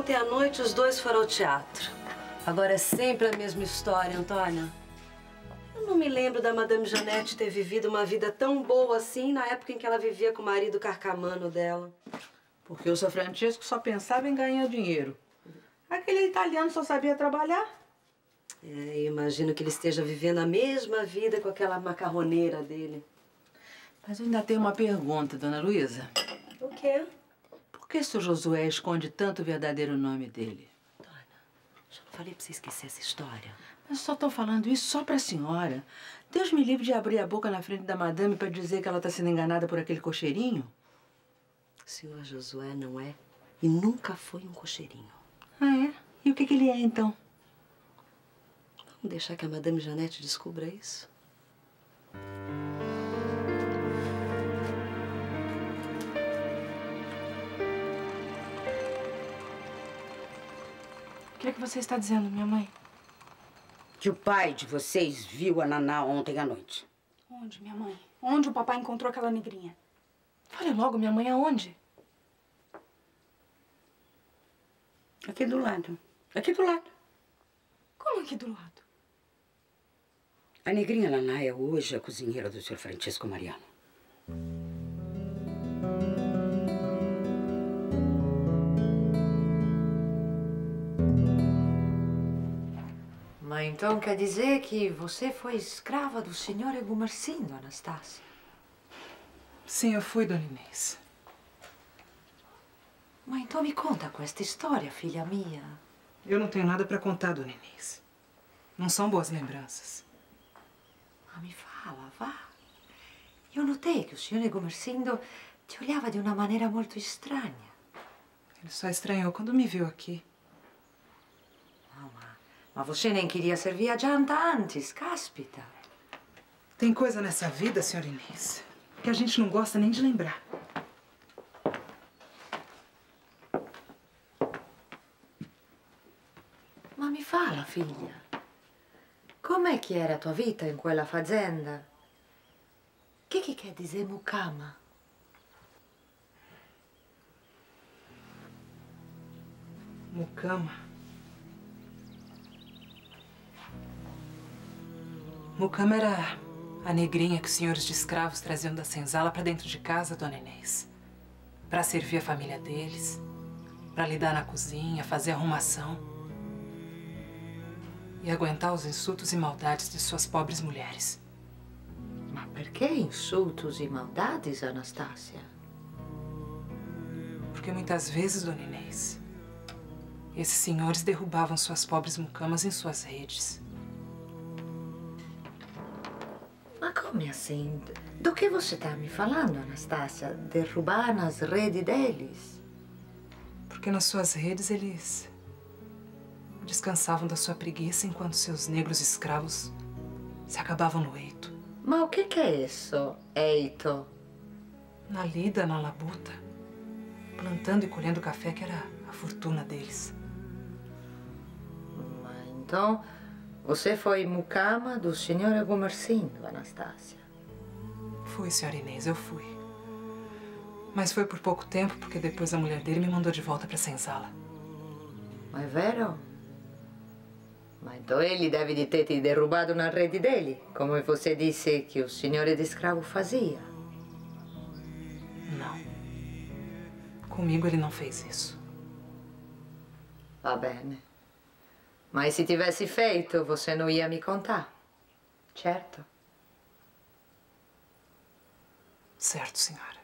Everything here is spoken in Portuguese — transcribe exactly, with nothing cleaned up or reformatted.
ontem à noite os dois foram ao teatro. Agora é sempre a mesma história, Antônia. Eu não me lembro da Madame Janete ter vivido uma vida tão boa assim na época em que ela vivia com o marido carcamano dela. Porque o seu Francesco só pensava em ganhar dinheiro. Aquele italiano só sabia trabalhar. É, eu imagino que ele esteja vivendo a mesma vida com aquela macarroneira dele. Mas eu ainda tenho uma pergunta, dona Luísa. O quê? Por que o seu Josué esconde tanto o verdadeiro nome dele? Dona, já não falei pra você esquecer essa história? Mas só tô falando isso só pra senhora. Deus me livre de abrir a boca na frente da madame pra dizer que ela tá sendo enganada por aquele cocheirinho. O senhor Josué não é e nunca foi um cocheirinho. Ah, é? E o que que ele é, então? Vamos deixar que a Madame Janete descubra isso? O que é que você está dizendo, minha mãe? Que o pai de vocês viu a Naná ontem à noite. Onde, minha mãe? Onde o papai encontrou aquela negrinha? Fale logo, minha mãe, aonde? Aqui do lado. Aqui do lado. Como aqui do lado? A negrinha Naná é hoje a cozinheira do senhor Francisco Mariano. Mas então quer dizer que você foi escrava do senhor Egumercindo, Anastácia? Sim, eu fui, dona Inês. Mas então me conta com esta história, filha minha. Eu não tenho nada pra contar, dona Inês. Não são boas lembranças. Mas me fala, vá. Eu notei que o senhor Egumercindo te olhava de uma maneira muito estranha. Ele só estranhou quando me viu aqui. Não, mas, mas você nem queria servir a janta antes, cáspita. Tem coisa nessa vida, senhora Inês, que a gente não gosta nem de lembrar. Mas me fala, filha. Como é que era a tua vida in quella fazenda? Que que quer dizer mucama? Mucama. Mucama era a negrinha que os senhores de escravos traziam da senzala pra dentro de casa, dona Inês. Pra servir a família deles, pra lidar na cozinha, fazer arrumação. E aguentar os insultos e maldades de suas pobres mulheres. Mas por que insultos e maldades, Anastácia? Porque muitas vezes, dona Inês, esses senhores derrubavam suas pobres mucamas em suas redes. Mas como assim? Do que você está me falando, Anastácia? Derrubar nas redes deles? Porque nas suas redes eles descansavam da sua preguiça enquanto seus negros escravos se acabavam no eito. Mas o que que é isso, eito? Na lida, na labuta, plantando e colhendo café, que era a fortuna deles. Mas então, você foi mucama do senhor Egumercindo, Anastácia? Fui, senhora Inês, eu fui. Mas foi por pouco tempo, porque depois a mulher dele me mandou de volta pra senzala. Mas é vero? Mas então ele deve de ter te derrubado na rede dele, como você disse que o senhor de escravo fazia. Não. Comigo ele não fez isso. Va bene. Mas se tivesse feito, você não ia me contar, certo? Certo, senhora.